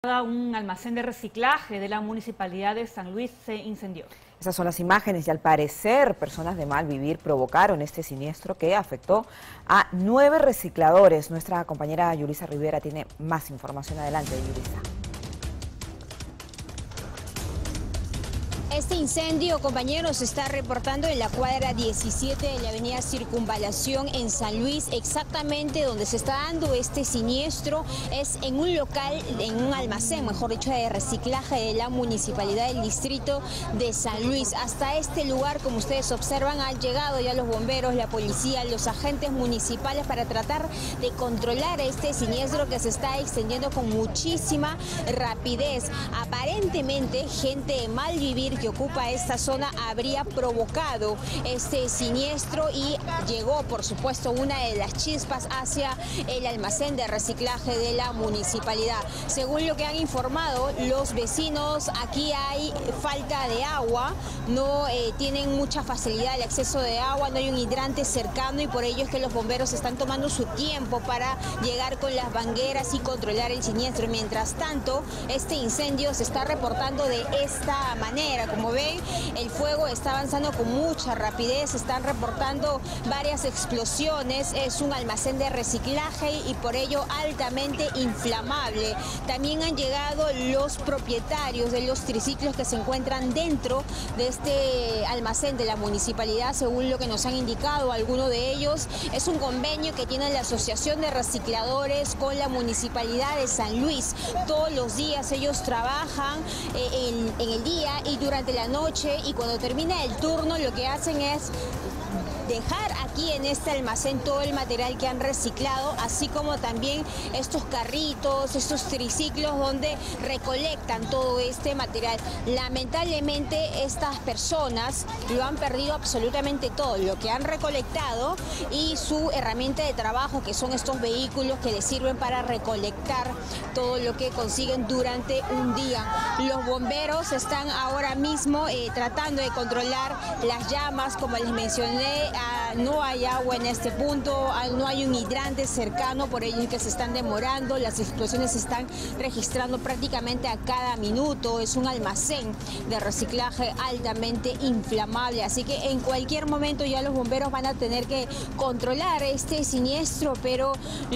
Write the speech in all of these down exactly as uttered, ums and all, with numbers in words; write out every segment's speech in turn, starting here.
Un almacén de reciclaje de la Municipalidad de San Luis se incendió. Esas son las imágenes y al parecer personas de mal vivir provocaron este siniestro que afectó a nueve recicladores. Nuestra compañera Yulisa Rivera tiene más información. Adelante, Yulisa. Este incendio, compañeros, se está reportando en la cuadra diecisiete de la avenida Circunvalación en San Luis. Exactamente donde se está dando este siniestro es en un local, en un almacén, mejor dicho, de reciclaje de la Municipalidad del Distrito de San Luis. Hasta este lugar, como ustedes observan, han llegado ya los bomberos, la policía, los agentes municipales para tratar de controlar este siniestro que se está extendiendo con muchísima rapidez. Aparentemente, gente de mal vivir que ocupa esta zona habría provocado este siniestro y llegó, por supuesto, una de las chispas hacia el almacén de reciclaje de la municipalidad. Según lo que han informado los vecinos, aquí hay falta de agua, no eh, tienen mucha facilidad el acceso de agua, no hay un hidrante cercano y por ello es que los bomberos están tomando su tiempo para llegar con las mangueras y controlar el siniestro. Mientras tanto, este incendio se está reportando de esta manera. Como ven, el fuego está avanzando con mucha rapidez, se están reportando varias explosiones, es un almacén de reciclaje y por ello altamente inflamable. También han llegado los propietarios de los triciclos que se encuentran dentro de este almacén de la municipalidad. Según lo que nos han indicado, alguno de ellos es un convenio que tiene la Asociación de Recicladores con la Municipalidad de San Luis. Todos los días ellos trabajan eh, en, en el día y durante la noche, y cuando termina el turno lo que hacen es dejar aquí en este almacén todo el material que han reciclado, así como también estos carritos, estos triciclos donde recolectan todo este material. Lamentablemente estas personas lo han perdido absolutamente todo, lo que han recolectado y su herramienta de trabajo, que son estos vehículos que les sirven para recolectar todo lo que consiguen durante un día. Los bomberos están ahora mismo eh, tratando de controlar las llamas, como les mencioné. Ah, no hay agua en este punto, ah, no hay un hidrante cercano, por ello es que se están demorando, las explosiones se están registrando prácticamente a cada minuto. Es un almacén de reciclaje altamente inflamable, así que en cualquier momento ya los bomberos van a tener que controlar este siniestro, pero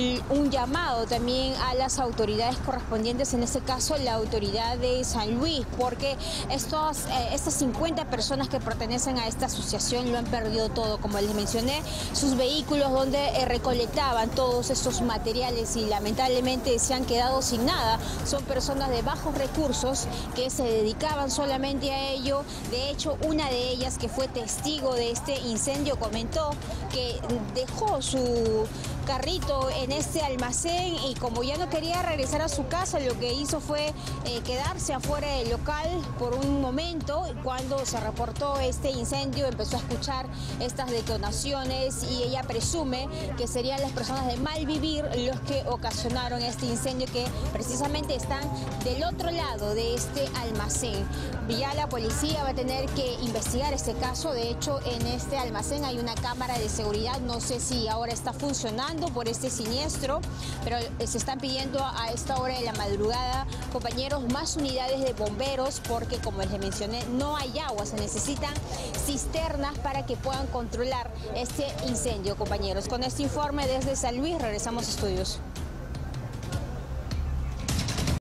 un llamado también a las autoridades correspondientes, en este caso la autoridad de San Luis, porque estos, eh, estas cincuenta personas que pertenecen a esta asociación lo han perdido todo. Como les mencioné, sus vehículos donde eh, recolectaban todos estos materiales y lamentablemente se han quedado sin nada. Son personas de bajos recursos que se dedicaban solamente a ello. De hecho, una de ellas, que fue testigo de este incendio, comentó que dejó su carrito en este almacén y como ya no quería regresar a su casa, lo que hizo fue eh, quedarse afuera del local por un momento. Cuando se reportó este incendio, empezó a escuchar estas detonaciones y ella presume que serían las personas de mal vivir los que ocasionaron este incendio, que precisamente están del otro lado de este almacén. Ya la policía va a tener que investigar este caso. De hecho, en este almacén hay una cámara de seguridad, no sé si ahora está funcionando por este siniestro, pero se están pidiendo a esta hora de la madrugada, compañeros, más unidades de bomberos, porque como les mencioné, no hay agua, se necesitan cisternas para que puedan controlar este incendio, compañeros. Con este informe desde San Luis, regresamos a estudios.